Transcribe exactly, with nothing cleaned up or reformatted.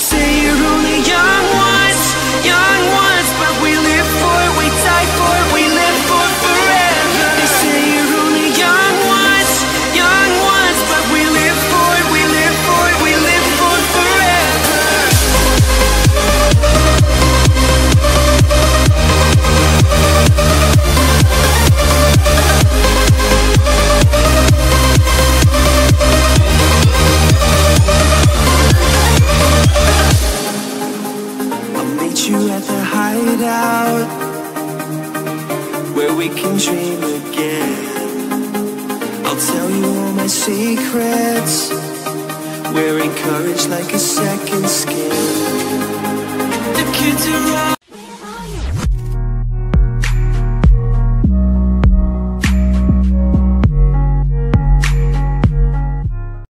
say you're only young once, young once, but we live for it, we die for it, we live for forever. They say you're only young once, young once, but we live for it, we live for it, we live for forever. You at the hideout, where we can dream again. I'll tell you all my secrets, wearing courage like a second skin. The kids are all